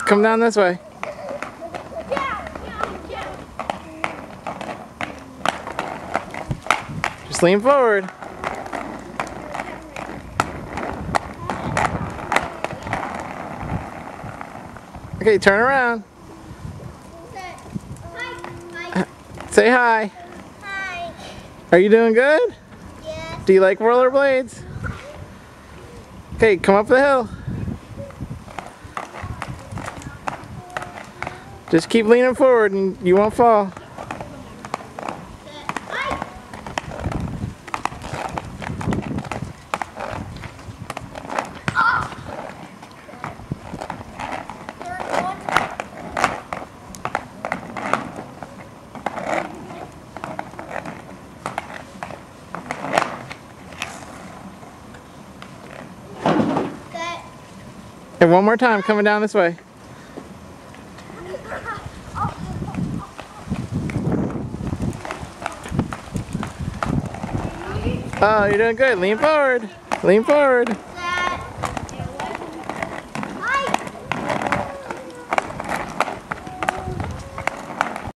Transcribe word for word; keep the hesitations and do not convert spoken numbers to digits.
Come down this way. Just lean forward. Okay, turn around. Hi. Say hi. Hi. Are you doing good? Yes. Do you like rollerblades? Okay, come up the hill. Just keep leaning forward and you won't fall. And one more time, coming down this way. Oh, you're doing good. Lean forward. Lean forward.